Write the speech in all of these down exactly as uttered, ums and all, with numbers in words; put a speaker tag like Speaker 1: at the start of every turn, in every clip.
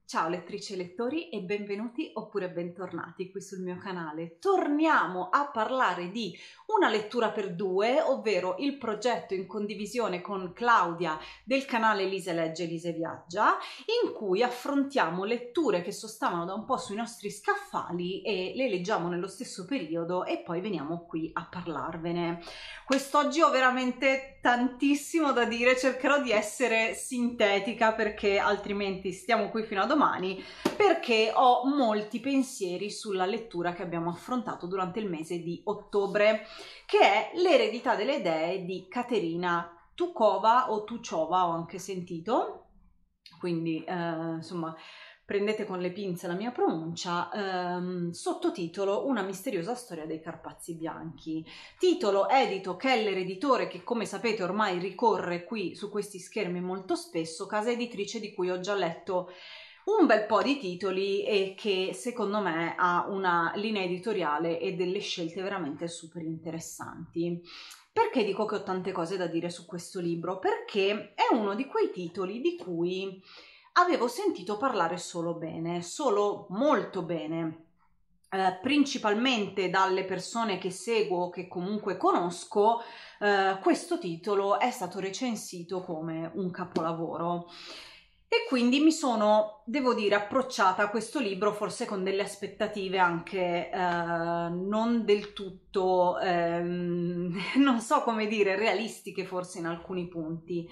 Speaker 1: Ciao lettrici e lettori e benvenuti oppure bentornati qui sul mio canale. Torniamo a parlare di una lettura per due, ovvero il progetto in condivisione con Claudia del canale Lise Legge, Lise Viaggia, in cui affrontiamo letture che sostavano da un po' sui nostri scaffali e le leggiamo nello stesso periodo e poi veniamo qui a parlarvene. Quest'oggi ho veramente tantissimo da dire, cercherò di essere sintetica perché altrimenti stiamo qui fino a domani, perché ho molti pensieri sulla lettura che abbiamo affrontato durante il mese di ottobre, che è L'eredità delle dee di Katerina Tukova o Tuchova, ho anche sentito, quindi eh, insomma prendete con le pinze la mia pronuncia. Ehm, sottotitolo Una misteriosa storia dei Carpazi Bianchi, titolo edito Keller Editore, che come sapete ormai ricorre qui su questi schermi molto spesso, casa editrice di cui ho già letto un bel po' di titoli e che secondo me ha una linea editoriale e delle scelte veramente super interessanti. Perché dico che ho tante cose da dire su questo libro? Perché è uno di quei titoli di cui avevo sentito parlare solo bene, solo molto bene, eh, principalmente dalle persone che seguo, che comunque conosco. Eh, questo titolo è stato recensito come un capolavoro e quindi mi sono, devo dire, approcciata a questo libro forse con delle aspettative anche eh, non del tutto, ehm, non so come dire, realistiche forse in alcuni punti.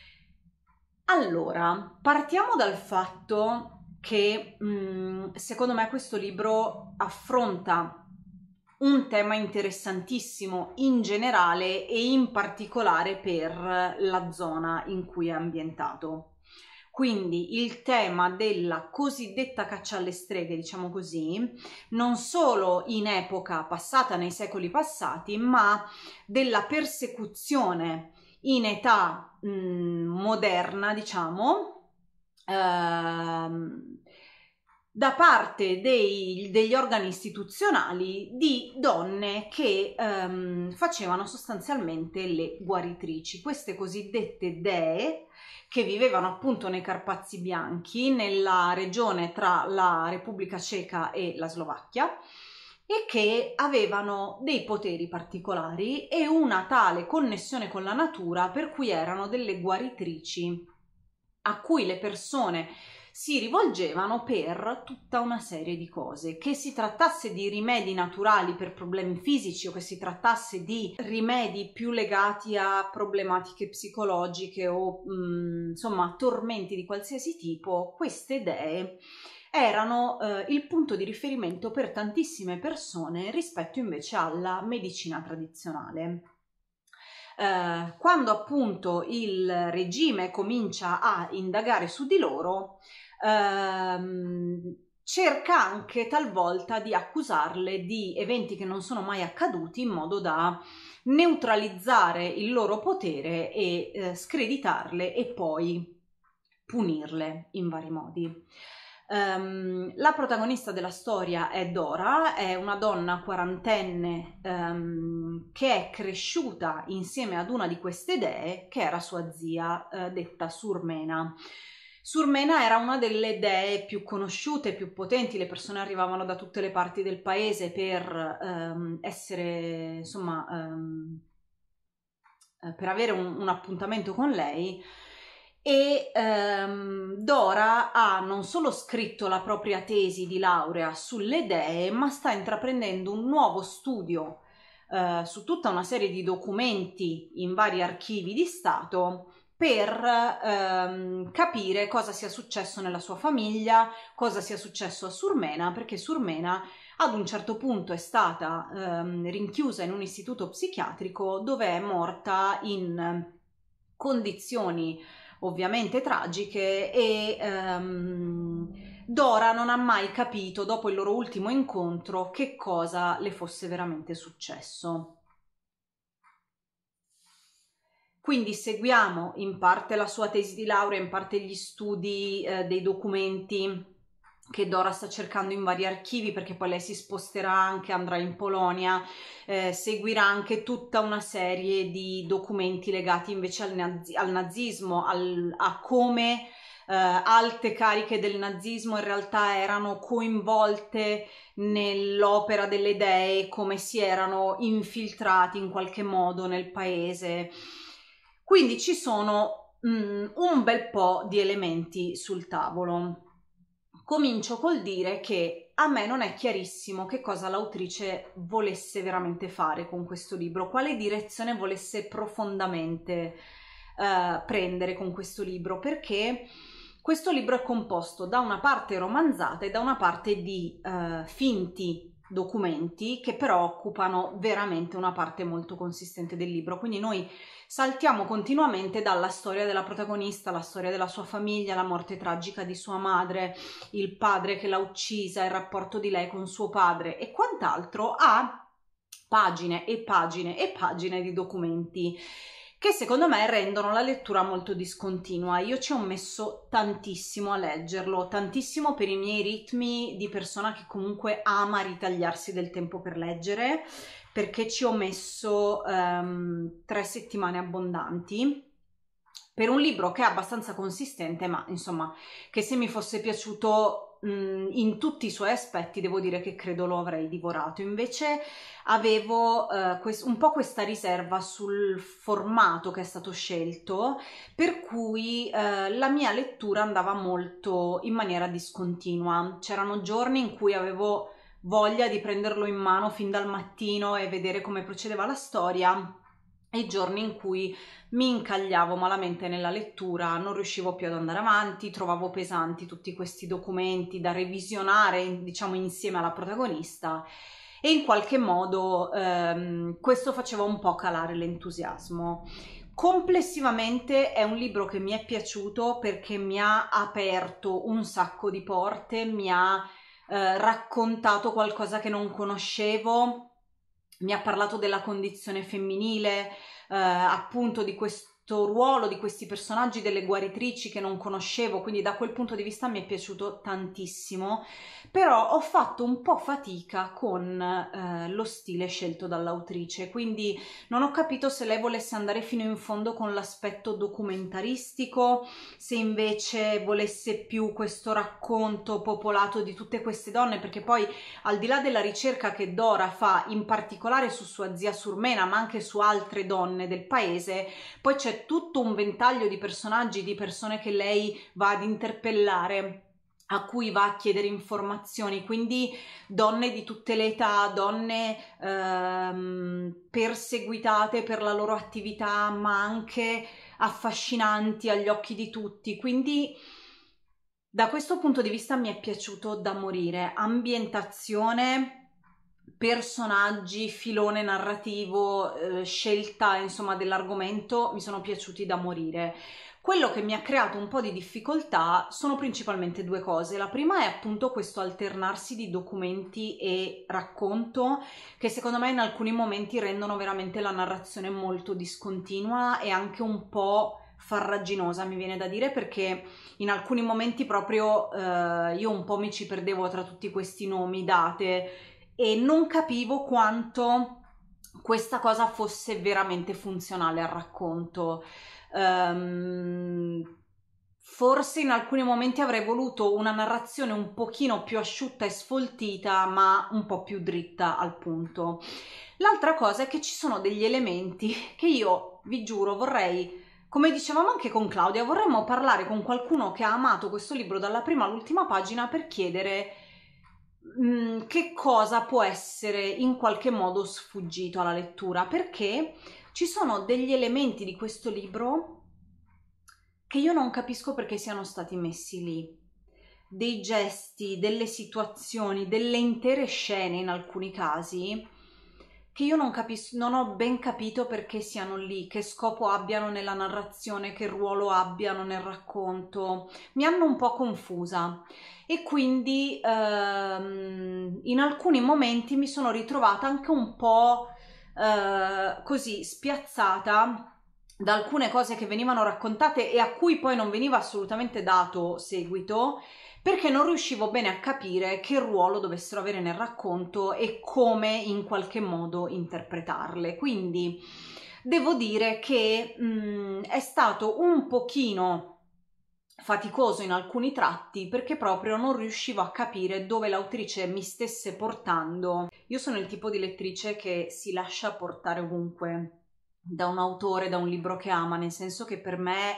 Speaker 1: Allora, partiamo dal fatto che mh, secondo me questo libro affronta un tema interessantissimo in generale e in particolare per la zona in cui è ambientato. Quindi il tema della cosiddetta caccia alle streghe, diciamo così, non solo in epoca passata, nei secoli passati, ma della persecuzione in età mh, moderna, diciamo, ehm, da parte dei, degli organi istituzionali di donne che ehm, facevano sostanzialmente le guaritrici, queste cosiddette dee, che vivevano appunto nei Carpazi Bianchi, nella regione tra la Repubblica Ceca e la Slovacchia, e che avevano dei poteri particolari e una tale connessione con la natura per cui erano delle guaritrici a cui le persone si rivolgevano per tutta una serie di cose, che si trattasse di rimedi naturali per problemi fisici o che si trattasse di rimedi più legati a problematiche psicologiche o mh, insomma tormenti di qualsiasi tipo. Queste dee erano eh, il punto di riferimento per tantissime persone rispetto invece alla medicina tradizionale. Eh, quando appunto il regime comincia a indagare su di loro, ehm, cerca anche talvolta di accusarle di eventi che non sono mai accaduti, in modo da neutralizzare il loro potere e eh, screditarle e poi punirle in vari modi. Um, la protagonista della storia è Dora, è una donna quarantenne um, che è cresciuta insieme ad una di queste dee, che era sua zia, uh, detta Surmena. Surmena era una delle dee più conosciute, più potenti, le persone arrivavano da tutte le parti del paese per um, essere, insomma, um, per avere un, un appuntamento con lei. E ehm, Dora ha non solo scritto la propria tesi di laurea sulle dee, ma sta intraprendendo un nuovo studio eh, su tutta una serie di documenti in vari archivi di Stato per ehm, capire cosa sia successo nella sua famiglia, cosa sia successo a Surmena, perché Surmena ad un certo punto è stata ehm, rinchiusa in un istituto psichiatrico dove è morta in condizioni ovviamente tragiche e um, Dora non ha mai capito, dopo il loro ultimo incontro, che cosa le fosse veramente successo. Quindi seguiamo in parte la sua tesi di laurea, in parte gli studi eh, dei documenti che Dora sta cercando in vari archivi, perché poi lei si sposterà anche, andrà in Polonia, eh, seguirà anche tutta una serie di documenti legati invece al, nazi al nazismo, al, a come alte cariche del nazismo in realtà erano coinvolte nell'opera delle dee, come si erano infiltrati in qualche modo nel paese. Quindi ci sono mm, un bel po' di elementi sul tavolo. Comincio col dire che a me non è chiarissimo che cosa l'autrice volesse veramente fare con questo libro, quale direzione volesse profondamente uh, prendere con questo libro, perché questo libro è composto da una parte romanzata e da una parte di uh, finti documenti che però occupano veramente una parte molto consistente del libro. Quindi noi saltiamo continuamente dalla storia della protagonista, la storia della sua famiglia, la morte tragica di sua madre, il padre che l'ha uccisa, il rapporto di lei con suo padre e quant'altro, a pagine e pagine e pagine di documenti che secondo me rendono la lettura molto discontinua. Io ci ho messo tantissimo a leggerlo, tantissimo per i miei ritmi di persona che comunque ama ritagliarsi del tempo per leggere, perché ci ho messo um, tre settimane abbondanti per un libro che è abbastanza consistente, ma insomma che se mi fosse piaciuto mh, in tutti i suoi aspetti devo dire che credo lo avrei divorato. Invece avevo uh, quest- un po' questa riserva sul formato che è stato scelto, per cui uh, la mia lettura andava molto in maniera discontinua. C'erano giorni in cui avevo voglia di prenderlo in mano fin dal mattino e vedere come procedeva la storia, e giorni in cui mi incagliavo malamente nella lettura, non riuscivo più ad andare avanti, trovavo pesanti tutti questi documenti da revisionare, diciamo, insieme alla protagonista, e in qualche modo ehm, questo faceva un po' calare l'entusiasmo. Complessivamente è un libro che mi è piaciuto perché mi ha aperto un sacco di porte, mi ha eh, raccontato qualcosa che non conoscevo, mi ha parlato della condizione femminile, eh, appunto di questo ruolo, di questi personaggi, delle guaritrici che non conoscevo, quindi da quel punto di vista mi è piaciuto tantissimo, però ho fatto un po' fatica con eh, lo stile scelto dall'autrice, quindi non ho capito se lei volesse andare fino in fondo con l'aspetto documentaristico, se invece volesse più questo racconto popolato di tutte queste donne, perché poi al di là della ricerca che Dora fa in particolare su sua zia Surmena, ma anche su altre donne del paese, poi c'è tutto un ventaglio di personaggi, di persone che lei va ad interpellare, a cui va a chiedere informazioni, quindi donne di tutte le età, donne ehm, perseguitate per la loro attività, ma anche affascinanti agli occhi di tutti, quindi da questo punto di vista mi è piaciuto da morire. Ambientazione, personaggi, filone narrativo, eh, scelta insomma dell'argomento mi sono piaciuti da morire. Quello che mi ha creato un po' di difficoltà sono principalmente due cose. La prima è appunto questo alternarsi di documenti e racconto, che secondo me in alcuni momenti rendono veramente la narrazione molto discontinua e anche un po' farraginosa, mi viene da dire, perché in alcuni momenti proprio eh, io un po' mi ci perdevo tra tutti questi nomi, date, e non capivo quanto questa cosa fosse veramente funzionale al racconto. Um, forse in alcuni momenti avrei voluto una narrazione un pochino più asciutta e sfoltita, ma un po' più dritta al punto. L'altra cosa è che ci sono degli elementi che io, vi giuro, vorrei, come dicevamo anche con Claudia, vorremmo parlare con qualcuno che ha amato questo libro dalla prima all'ultima pagina per chiedere mh, che cosa può essere in qualche modo sfuggito alla lettura, perché ci sono degli elementi di questo libro che io non capisco perché siano stati messi lì. Dei gesti, delle situazioni, delle intere scene in alcuni casi che io non capisco, non ho ben capito perché siano lì, che scopo abbiano nella narrazione, che ruolo abbiano nel racconto. Mi hanno un po' confusa e quindi ehm, in alcuni momenti mi sono ritrovata anche un po' eh, così spiazzata da alcune cose che venivano raccontate e a cui poi non veniva assolutamente dato seguito, perché non riuscivo bene a capire che ruolo dovessero avere nel racconto e come in qualche modo interpretarle. Quindi devo dire che mh, è stato un pochino faticoso in alcuni tratti perché proprio non riuscivo a capire dove l'autrice mi stesse portando. Io sono il tipo di lettrice che si lascia portare ovunque da un autore, da un libro che ama, nel senso che per me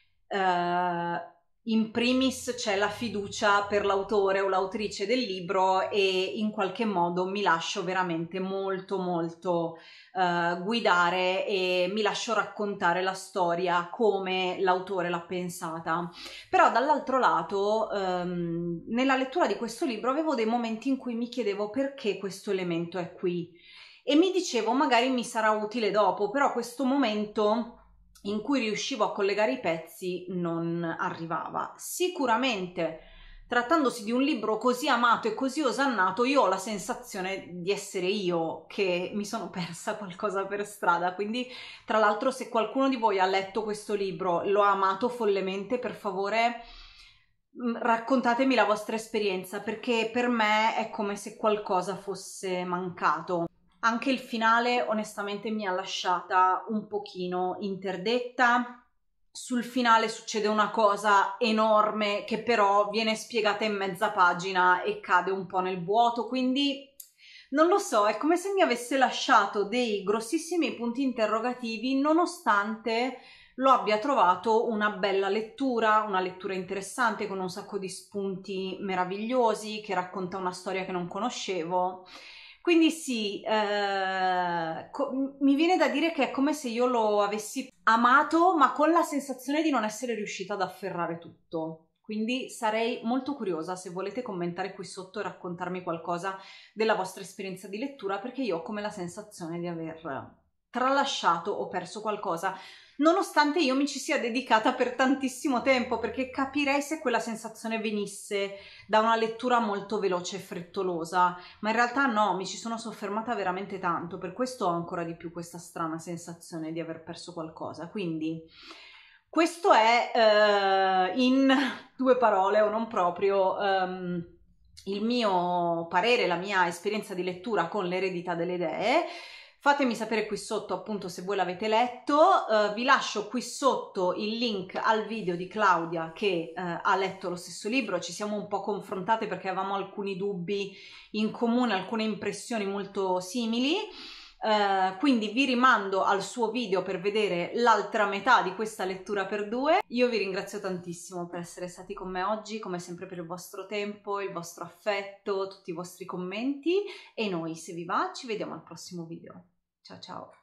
Speaker 1: eh, in primis c'è la fiducia per l'autore o l'autrice del libro e in qualche modo mi lascio veramente molto molto Uh, guidare e mi lascio raccontare la storia come l'autore l'ha pensata. Però dall'altro lato um, nella lettura di questo libro avevo dei momenti in cui mi chiedevo perché questo elemento è qui e mi dicevo magari mi sarà utile dopo, però questo momento in cui riuscivo a collegare i pezzi non arrivava. Sicuramente trattandosi di un libro così amato e così osannato, io ho la sensazione di essere io che mi sono persa qualcosa per strada. Quindi, tra l'altro, se qualcuno di voi ha letto questo libro, lo ha amato follemente, per favore raccontatemi la vostra esperienza, perché per me è come se qualcosa fosse mancato. Anche il finale onestamente mi ha lasciata un pochino interdetta. Sul finale succede una cosa enorme che però viene spiegata in mezza pagina e cade un po' nel vuoto, quindi non lo so, è come se mi avesse lasciato dei grossissimi punti interrogativi nonostante lo abbia trovato una bella lettura, una lettura interessante con un sacco di spunti meravigliosi, che racconta una storia che non conoscevo. Quindi sì, eh, mi viene da dire che è come se io lo avessi amato, ma con la sensazione di non essere riuscita ad afferrare tutto. Quindi sarei molto curiosa se volete commentare qui sotto e raccontarmi qualcosa della vostra esperienza di lettura, perché io ho come la sensazione di aver tralasciato o perso qualcosa, nonostante io mi ci sia dedicata per tantissimo tempo, perché capirei se quella sensazione venisse da una lettura molto veloce e frettolosa, ma in realtà no, mi ci sono soffermata veramente tanto, per questo ho ancora di più questa strana sensazione di aver perso qualcosa. Quindi questo è eh, in due parole o non proprio um, il mio parere, la mia esperienza di lettura con L'eredità delle idee. Fatemi sapere qui sotto appunto se voi l'avete letto. Uh, vi lascio qui sotto il link al video di Claudia che uh, ha letto lo stesso libro. Ci siamo un po' confrontate perché avevamo alcuni dubbi in comune, alcune impressioni molto simili. Uh, quindi vi rimando al suo video per vedere l'altra metà di questa lettura per due. Io vi ringrazio tantissimo per essere stati con me oggi, come sempre per il vostro tempo, il vostro affetto, tutti i vostri commenti, e noi, se vi va, ci vediamo al prossimo video. Ciao ciao!